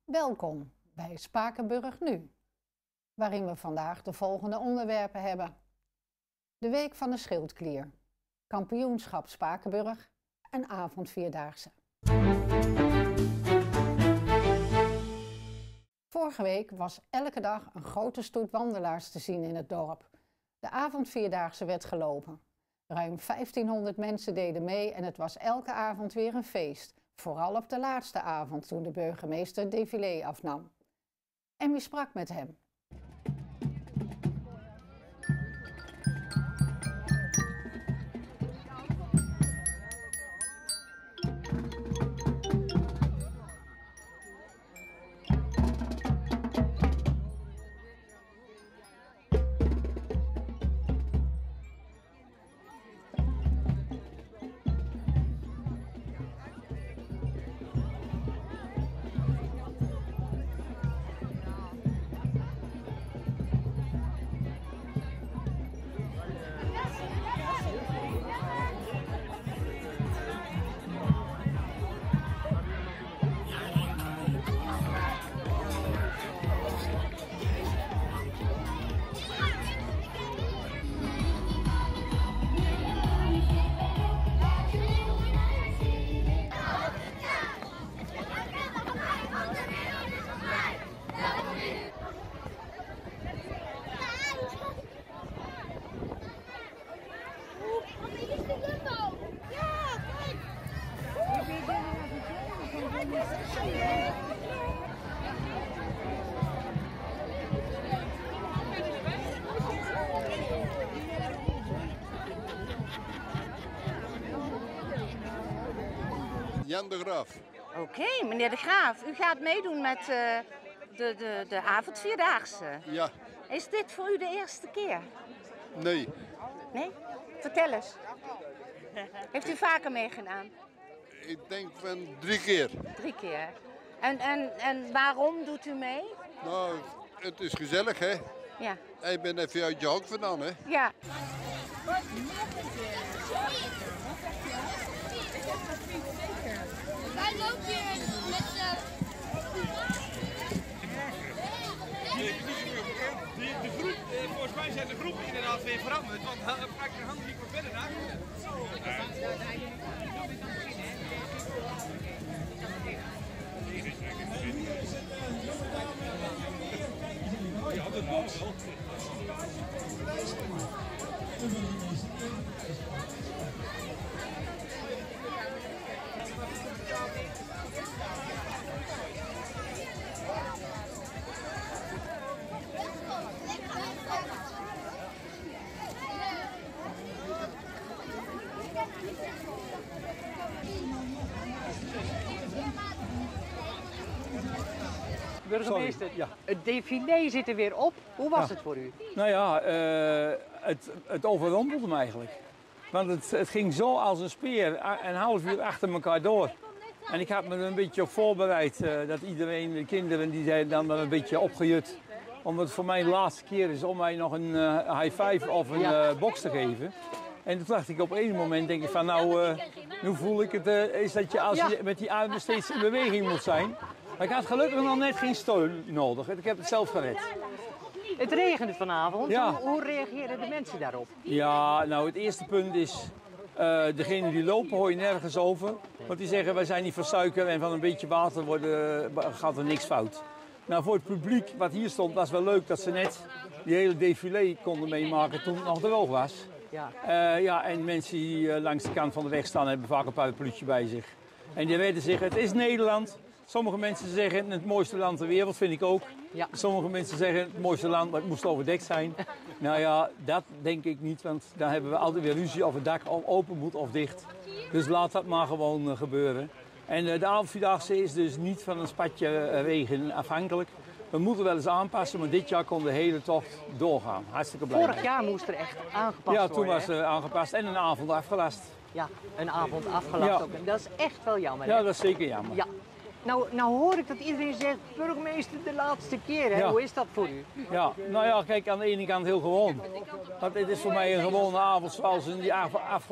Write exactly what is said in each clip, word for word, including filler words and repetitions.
Welkom bij Spakenburg Nu, waarin we vandaag de volgende onderwerpen hebben. De Week van de Schildklier, Kampioenschap Spakenburg en avondvierdaagse. Vorige week was elke dag een grote stoet wandelaars te zien in het dorp. De avondvierdaagse werd gelopen. Ruim vijftienhonderd mensen deden mee en het was elke avond weer een feest. Vooral op de laatste avond toen de burgemeester het défilé afnam. En wie sprak met hem? Jan de Graaf. Oké, okay, meneer de Graaf, u gaat meedoen met uh, de, de, de avondvierdaagse. Ja. Is dit voor u de eerste keer? Nee. Nee? Vertel eens. Heeft u vaker meegedaan? Ik denk van drie keer. Drie keer. En, en, en waarom doet u mee? Nou, het is gezellig, hè? Ja. Ik ben even uit je hok vandaan, hè? Ja. Wij lopen hier met de... De, de groep, eh, volgens mij zijn de groepen inderdaad weer veranderd, want uh, pak je hand niet wat verder naar. Ja, dat klopt wel. Burgemeester, ja. Het défilé zit er weer op. Hoe was ja. het voor u? Nou ja, uh, het, het overrompelde me eigenlijk. Want het, het ging zo als een speer, een half uur achter elkaar door. En ik had me er een beetje op voorbereid, uh, dat iedereen, de kinderen, die zijn dan een beetje opgejut. Omdat het voor mij de laatste keer is om mij nog een uh, high five of een ja. uh, box te geven. En toen dacht ik op een moment, denk ik van nou, uh, nu voel ik het, uh, is dat je als ja. je met die armen steeds in beweging moet zijn. Maar ik had gelukkig nog net geen steun nodig. Ik heb het zelf gered. Het regende vanavond. Ja. Hoe, hoe reageren de mensen daarop? Ja, nou het eerste punt is, uh, degenen die lopen hoor je nergens over. Want die zeggen wij zijn niet van suiker en van een beetje water worden, gaat er niks fout. Nou voor het publiek wat hier stond was wel leuk dat ze net die hele défilé konden meemaken toen het nog droog was. Ja. Uh, ja, en mensen die uh, langs de kant van de weg staan hebben vaak een parapluutje bij zich. En die weten zich, het is Nederland. Sommige mensen zeggen het mooiste land ter wereld, vind ik ook. Ja. Sommige mensen zeggen het mooiste land, maar het moest overdekt zijn. Nou ja, dat denk ik niet, want dan hebben we altijd weer ruzie of het dak open moet of dicht. Dus laat dat maar gewoon uh, gebeuren. En uh, de avondvierdaagse is dus niet van een spatje uh, regen afhankelijk. We moeten wel eens aanpassen, maar dit jaar kon de hele tocht doorgaan. Hartstikke blij. Vorig jaar moest er echt aangepast worden. Ja, toen was er aangepast en een avond afgelast. Ja, een avond afgelast ja. ook. En dat is echt wel jammer. Ja, hè? dat is zeker jammer. Ja. Nou, nou hoor ik dat iedereen zegt, burgemeester, de laatste keer. Hè? Ja. Hoe is dat voor u? Ja, nou ja, kijk, aan de ene kant heel gewoon. Want dit is voor mij een gewone avond zoals in die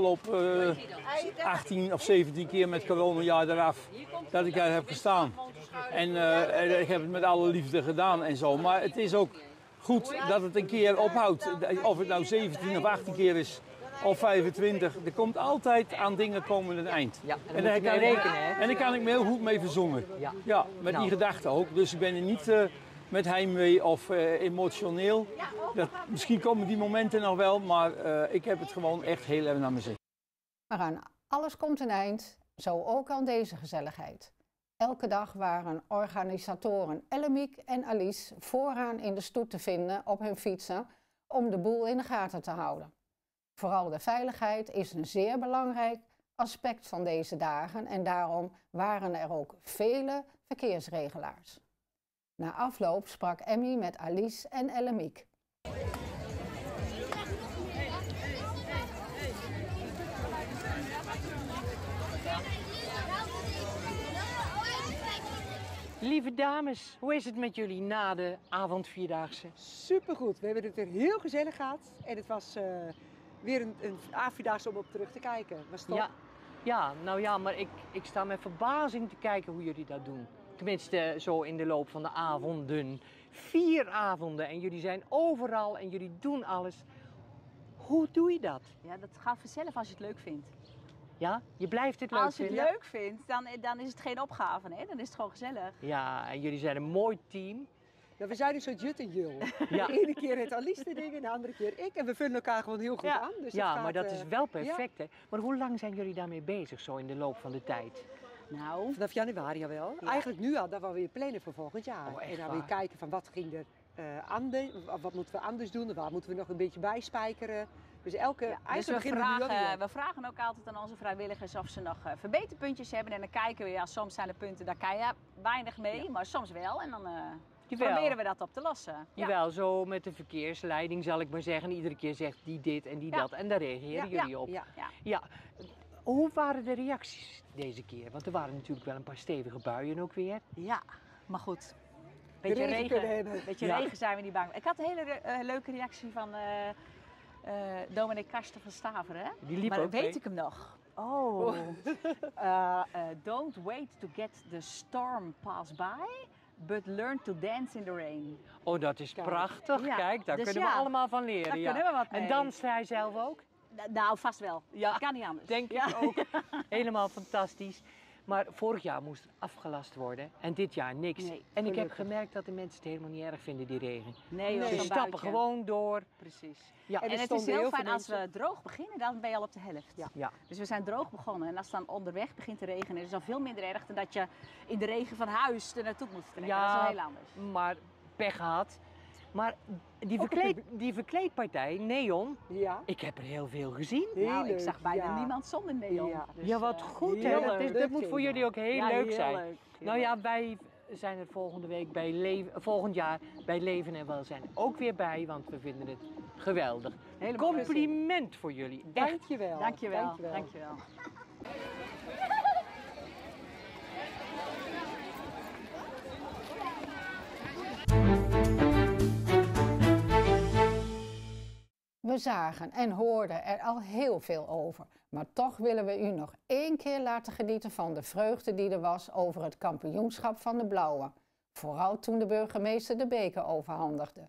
afgelopen uh, achttien of zeventien keer met corona jaar eraf dat ik daar heb gestaan. En uh, ik heb het met alle liefde gedaan en zo. Maar het is ook goed dat het een keer ophoudt. Of het nou zeventien of achttien keer is. Of vijfentwintig. Er komt altijd aan dingen komen een eind. Ja, en, en daar kan je rekenen, hè? En daar kan ik me heel goed mee verzongen. Ja, ja met nou. die gedachte ook. Dus ik ben er niet uh, met heimwee of uh, emotioneel. Dat, misschien komen die momenten nog wel, maar uh, ik heb het gewoon echt heel erg naar mijn zin. Maar aan alles komt een eind, zo ook aan deze gezelligheid. Elke dag waren organisatoren Ellemiek en Alice vooraan in de stoet te vinden op hun fietsen om de boel in de gaten te houden. Vooral de veiligheid is een zeer belangrijk aspect van deze dagen en daarom waren er ook vele verkeersregelaars. Na afloop sprak Emmy met Alice en Ellemiek. Lieve dames, hoe is het met jullie na de avondvierdaagse? Supergoed, we hebben het weer heel gezellig gehad en het was uh, weer een, een avondvierdaagse om op terug te kijken. Was top. Ja, ja, nou ja, maar ik, ik sta met verbazing te kijken hoe jullie dat doen. Tenminste, zo in de loop van de avonden. Vier avonden en jullie zijn overal en jullie doen alles. Hoe doe je dat? Ja, dat gaat vanzelf als je het leuk vindt. Ja, je blijft het leuk Als je het vinden? leuk vindt, dan, dan is het geen opgave, hè? Dan is het gewoon gezellig. Ja, en jullie zijn een mooi team. Ja, we zijn een soort jut en jul. Ja. De ene keer het Alice de dingen, de andere keer ik. En we vullen elkaar gewoon heel goed ja. aan. Dus ja, gaat, maar dat uh, is wel perfect, ja. hè? Maar hoe lang zijn jullie daarmee bezig, zo in de loop van de tijd? Nou, vanaf januari wel. Ja. Eigenlijk nu al, dat we weer plannen voor volgend jaar. Oh, en dan waar? weer kijken van wat ging er uh, anders, wat moeten we anders doen, waar moeten we nog een beetje bijspijkeren. Dus elke, ja, eigenlijk dus we, beginnen we nu vragen, al we vragen ook altijd aan onze vrijwilligers of ze nog uh, verbeterpuntjes hebben. En dan kijken we, ja, soms zijn er punten, daar kan je weinig mee, ja. maar soms wel. En dan uh, proberen we dat op te lossen. Ja. Jawel, zo met de verkeersleiding zal ik maar zeggen. Iedere keer zegt die dit en die ja. dat. En daar reageren ja, jullie ja, op. Ja. Ja. Ja. Hoe waren de reacties deze keer? Want er waren natuurlijk wel een paar stevige buien ook weer. Ja, maar goed. Beetje regen, regen, beetje ja. regen zijn we niet bang. Ik had een hele uh, leuke reactie van uh, uh, Dominic Karsten van Staveren. Hè? Die liep maar ook weet mee. ik hem nog. Oh. uh, uh, don't wait to get the storm pass by, but learn to dance in the rain. Oh, dat is Kijk. prachtig. Ja. Kijk, daar Dus kunnen ja, we allemaal van leren. daar ja. kunnen we wat mee. En danst hij zelf ook? Nou, vast wel. Ja. Kan niet anders. Denk ja. ik ook. Helemaal fantastisch. Maar vorig jaar moest het afgelast worden en dit jaar niks. Nee, en ik heb gelukkig. gemerkt dat de mensen het helemaal niet erg vinden, die regen. Nee, Nee. Ze zo'n stappen buitje. gewoon door. Precies. Ja. En En er het stonden is heel heel fijn veel als mensen- we droog beginnen, dan ben je al op de helft. Ja. Ja. Dus we zijn droog begonnen en als het dan onderweg begint te regenen, is het al veel minder erg dan dat je in de regen van huis er naartoe moet trekken. Ja, dat is wel heel anders. maar pech gehad. Maar die, verkleed, die verkleedpartij, Neon, Ja. ik heb er heel veel gezien. Heel nou, ik leuk, zag bijna ja. niemand zonder neon. Ja. Dus, Ja, wat eh, goed. heel Hè? Dat, leuk. is, dat moet voor jullie ook heel ja, leuk heel zijn. leuk. Heel Nou ja, leuk. wij zijn er volgende week bij leven, volgend jaar bij Leven en Welzijn ook weer bij, want we vinden het geweldig. Helemaal Compliment voor jullie. Echt. Dankjewel. Dankjewel. Dankjewel. Dankjewel. We zagen en hoorden er al heel veel over, maar toch willen we u nog één keer laten genieten van de vreugde die er was over het kampioenschap van de Blauwe. Vooral toen de burgemeester de beker overhandigde.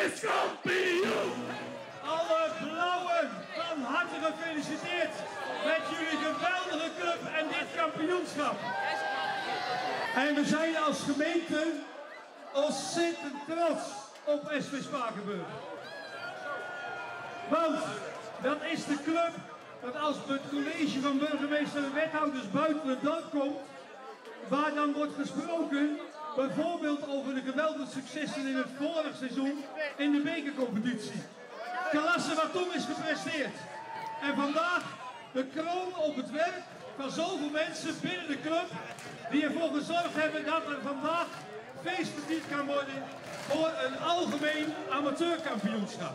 is kampioen! Alle blauwen, van harte gefeliciteerd met jullie geweldige club en dit kampioenschap. En we zijn als gemeente ontzettend trots op S V Spakenburg. Want dat is de club dat als het college van burgemeester en wethouders buiten het dorp komt, waar dan wordt gesproken bijvoorbeeld over de geweldige successen in het vorig seizoen in de bekercompetitie. Klasse wat toen is gepresteerd. En vandaag de kroon op het werk van zoveel mensen binnen de club die ervoor gezorgd hebben dat er vandaag feestgevierd kan worden voor een algemeen amateurkampioenschap.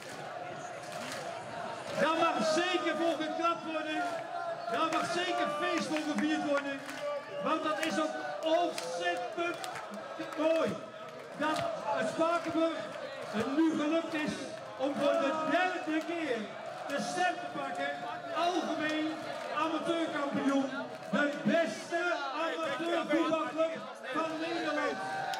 Daar mag zeker voor geklapt worden, daar mag zeker feest voor gevierd worden, want dat is ook ontzettend mooi dat het Spakenburg het nu gelukt is om voor de derde keer de ster te pakken, algemeen amateurkampioen, de beste amateurvoetbalclub van Nederland.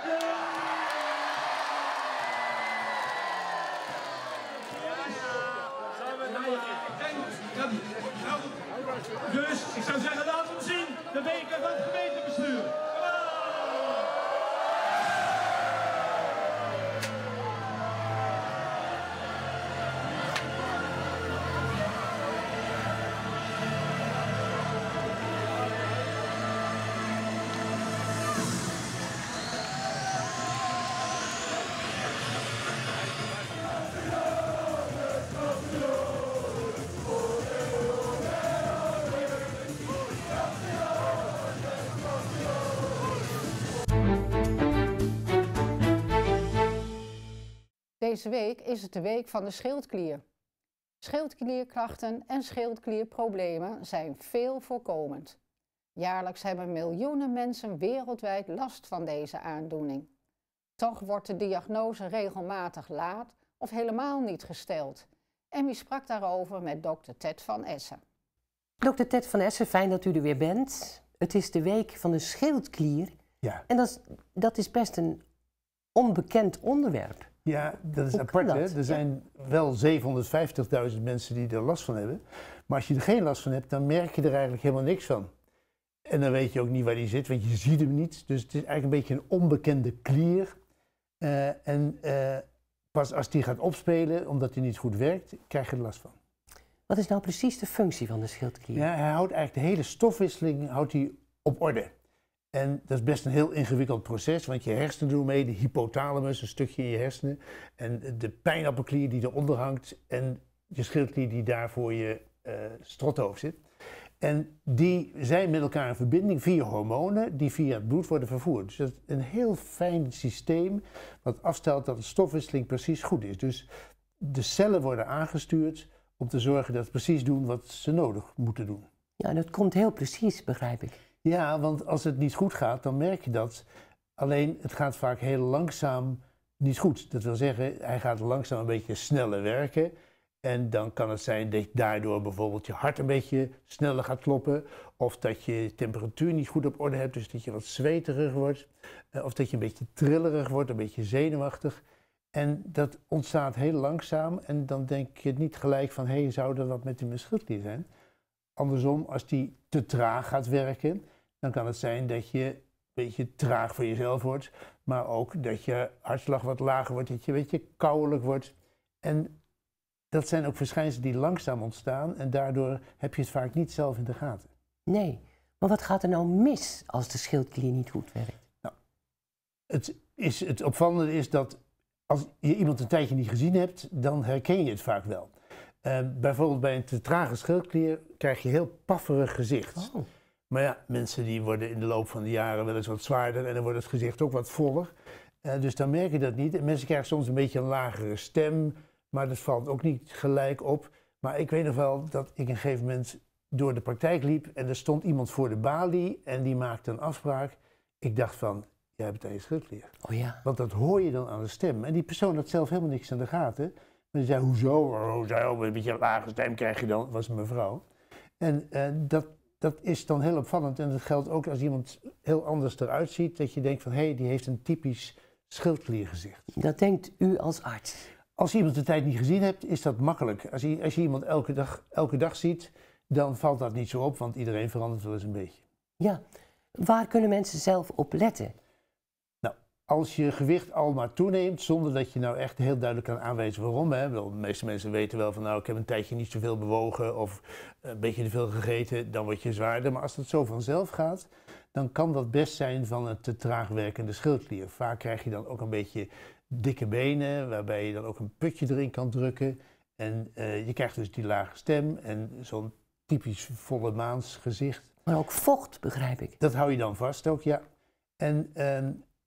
Dus ik zou zeggen, laten we zien, de beker van het gemeentebestuur. Deze week is het de week van de schildklier. Schildklierklachten en schildklierproblemen zijn veel voorkomend. Jaarlijks hebben miljoenen mensen wereldwijd last van deze aandoening. Toch wordt de diagnose regelmatig laat of helemaal niet gesteld. En wie sprak daarover met dokter Ted van Essen. dokter Ted van Essen, fijn dat u er weer bent. Het is de week van de schildklier. Ja. En dat is, dat is best een onbekend onderwerp. Ja, dat is Hoe apart. kan Hè? dat? Er zijn wel zevenhonderdvijftigduizend mensen die er last van hebben. Maar als je er geen last van hebt, dan merk je er eigenlijk helemaal niks van. En dan weet je ook niet waar die zit, want je ziet hem niet. Dus het is eigenlijk een beetje een onbekende klier. Uh, en uh, pas als die gaat opspelen, omdat hij niet goed werkt, krijg je er last van. Wat is nou precies de functie van de schildklier? Ja, hij houdt eigenlijk de hele stofwisseling houdt hij op orde. En dat is best een heel ingewikkeld proces, want je hersenen doen mee, de hypothalamus, een stukje in je hersenen, en de pijnappelklier die eronder hangt en je schildklier die daar voor je uh, strothoofd zit. En die zijn met elkaar in verbinding via hormonen die via het bloed worden vervoerd. Dus dat is een heel fijn systeem wat afstelt dat de stofwisseling precies goed is. Dus de cellen worden aangestuurd om te zorgen dat ze precies doen wat ze nodig moeten doen. Ja, en dat komt heel precies, begrijp ik. Ja, want als het niet goed gaat, dan merk je dat. Alleen, het gaat vaak heel langzaam niet goed. Dat wil zeggen, hij gaat langzaam een beetje sneller werken. En dan kan het zijn dat daardoor bijvoorbeeld je hart een beetje sneller gaat kloppen. Of dat je temperatuur niet goed op orde hebt, dus dat je wat zweteriger wordt. Of dat je een beetje trillerig wordt, een beetje zenuwachtig. En dat ontstaat heel langzaam en dan denk je niet gelijk van, hé, hey, zou er wat met die schildklier zijn? Andersom, als die te traag gaat werken, dan kan het zijn dat je een beetje traag voor jezelf wordt. Maar ook dat je hartslag wat lager wordt, dat je een beetje koudelijk wordt. En dat zijn ook verschijnselen die langzaam ontstaan en daardoor heb je het vaak niet zelf in de gaten. Nee, maar wat gaat er nou mis als de schildklier niet goed werkt? Nou, het, is, het opvallende is dat als je iemand een tijdje niet gezien hebt, dan herken je het vaak wel. Uh, bijvoorbeeld bij een te trage schildklier krijg je heel pafferig gezicht. Oh. Maar ja, mensen die worden in de loop van de jaren wel eens wat zwaarder en dan wordt het gezicht ook wat voller. Uh, dus dan merk je dat niet. En mensen krijgen soms een beetje een lagere stem, maar dat valt ook niet gelijk op. Maar ik weet nog wel dat ik een gegeven moment door de praktijk liep en er stond iemand voor de balie en die maakte een afspraak. Ik dacht van, jij hebt een schildklier. Oh ja. Want dat hoor je dan aan de stem. En die persoon had zelf helemaal niks aan de gaten. Maar die zei, hoezo, hoezo, een beetje een lage stem krijg je dan. Dat was een mevrouw. En uh, dat, dat is dan heel opvallend. En dat geldt ook als iemand heel anders eruit ziet. Dat je denkt van, hé, hey, die heeft een typisch schildkliergezicht. Dat denkt u als arts? Als je iemand de tijd niet gezien hebt, is dat makkelijk. Als je, als je iemand elke dag, elke dag ziet, dan valt dat niet zo op, want iedereen verandert wel eens een beetje. Ja, waar kunnen mensen zelf op letten? Nou, als je gewicht al maar toeneemt, zonder dat je nou echt heel duidelijk kan aanwijzen waarom. Hè? De meeste mensen weten wel van, nou, ik heb een tijdje niet zoveel bewogen of een beetje te veel gegeten, dan word je zwaarder. Maar als dat zo vanzelf gaat, dan kan dat best zijn van een te traag werkende schildklier. Vaak krijg je dan ook een beetje dikke benen, waarbij je dan ook een putje erin kan drukken. En uh, je krijgt dus die lage stem en zo'n typisch volle maans gezicht. Maar ook vocht, begrijp ik. Dat hou je dan vast ook, ja. En uh,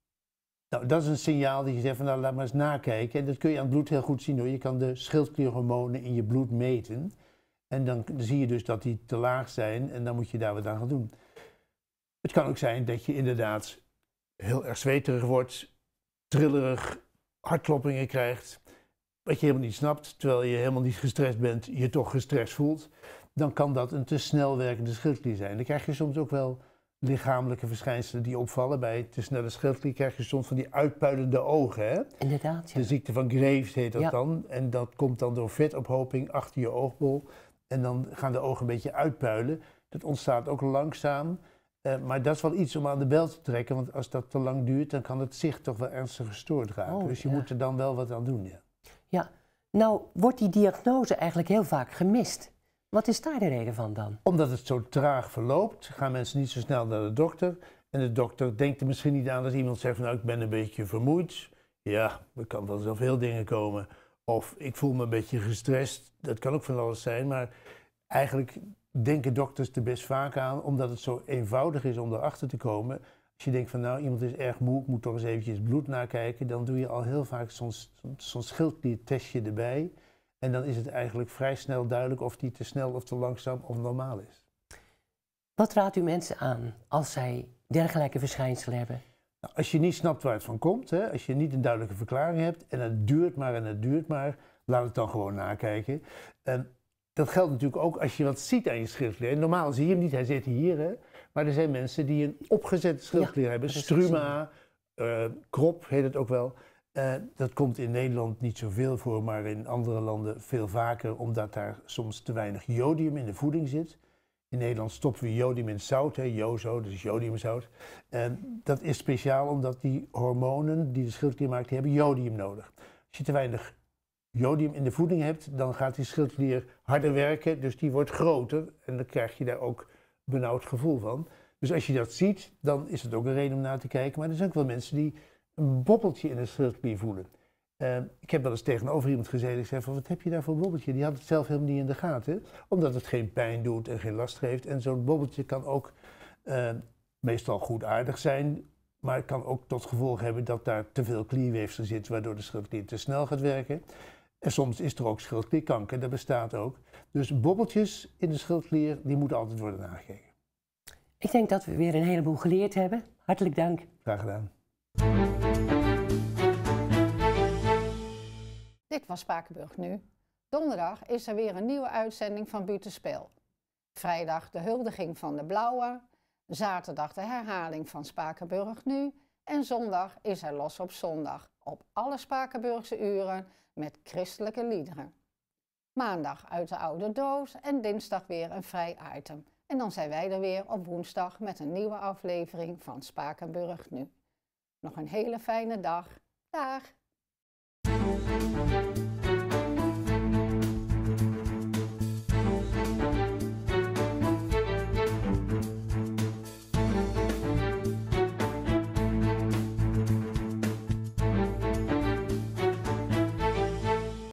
nou, dat is een signaal dat je zegt van, nou, laat maar eens nakijken. En dat kun je aan het bloed heel goed zien hoor. Je kan de schildklierhormonen in je bloed meten. En dan zie je dus dat die te laag zijn en dan moet je daar wat aan gaan doen. Het kan ook zijn dat je inderdaad heel erg zweterig wordt, trillerig, hartkloppingen krijgt, wat je helemaal niet snapt, terwijl je helemaal niet gestrest bent, je toch gestrest voelt. Dan kan dat een te snel werkende schildklier zijn. Dan krijg je soms ook wel lichamelijke verschijnselen die opvallen. Bij te snelle schildklier krijg je soms van die uitpuilende ogen. Hè? Inderdaad, ja. De ziekte van Graves heet dat ja. dan. En dat komt dan door vetophoping achter je oogbol. En dan gaan de ogen een beetje uitpuilen. Dat ontstaat ook langzaam. Uh, maar dat is wel iets om aan de bel te trekken, want als dat te lang duurt, dan kan het zicht toch wel ernstig gestoord raken. Oh, dus je ja. moet er dan wel wat aan doen, ja. Ja, nou wordt die diagnose eigenlijk heel vaak gemist. Wat is daar de reden van dan? Omdat het zo traag verloopt, gaan mensen niet zo snel naar de dokter. En de dokter denkt er misschien niet aan als iemand zegt van, nou, ik ben een beetje vermoeid. Ja, er kan wel zoveel dingen komen. Of ik voel me een beetje gestrest. Dat kan ook van alles zijn, maar eigenlijk denken dokters er best vaak aan, omdat het zo eenvoudig is om erachter te komen. Als je denkt van, nou, iemand is erg moe, ik moet toch eens eventjes bloed nakijken, dan doe je al heel vaak zo'n zo'n schildkliertestje erbij. En dan is het eigenlijk vrij snel duidelijk of die te snel of te langzaam of normaal is. Wat raadt u mensen aan als zij dergelijke verschijnselen hebben? Nou, als je niet snapt waar het van komt, hè, als je niet een duidelijke verklaring hebt en het duurt maar en het duurt maar, laat het dan gewoon nakijken. En dat geldt natuurlijk ook als je wat ziet aan je schildklier. Normaal zie je hem niet, hij zit hier, hè? Maar er zijn mensen die een opgezette schildklier ja, hebben. Struma, uh, krop heet het ook wel. Uh, dat komt in Nederland niet zoveel voor, maar in andere landen veel vaker, omdat daar soms te weinig jodium in de voeding zit. In Nederland stoppen we jodium in zout, hè, jozo, dus jodiumzout. En dat is speciaal omdat die hormonen die de schildklier maakt, die hebben jodium nodig. Als je te weinig jodium in de voeding hebt, dan gaat die schildklier harder werken, dus die wordt groter en dan krijg je daar ook benauwd gevoel van. Dus als je dat ziet, dan is het ook een reden om naar te kijken. Maar er zijn ook wel mensen die een bobbeltje in de schildklier voelen. Uh, ik heb wel eens tegenover iemand gezeten, ik zei van, wat heb je daar voor een bobbeltje? Die had het zelf helemaal niet in de gaten, omdat het geen pijn doet en geen last geeft. En zo'n bobbeltje kan ook uh, meestal goedaardig zijn, maar het kan ook tot gevolg hebben dat daar te veel klierweefsel zit, waardoor de schildklier te snel gaat werken. En soms is er ook schildklierkanker, dat bestaat ook. Dus bobbeltjes in de schildklier, die moeten altijd worden nagekeken. Ik denk dat we weer een heleboel geleerd hebben. Hartelijk dank. Graag gedaan. Dit was Spakenburg Nu. Donderdag is er weer een nieuwe uitzending van Buitenspel. Vrijdag de huldiging van de Blauwe. Zaterdag de herhaling van Spakenburg Nu. En zondag is er Los op Zondag. Op alle Spakenburgse uren met christelijke liederen. Maandag uit de oude doos en dinsdag weer een vrij item. En dan zijn wij er weer op woensdag met een nieuwe aflevering van Spakenburg Nu. Nog een hele fijne dag. Dag!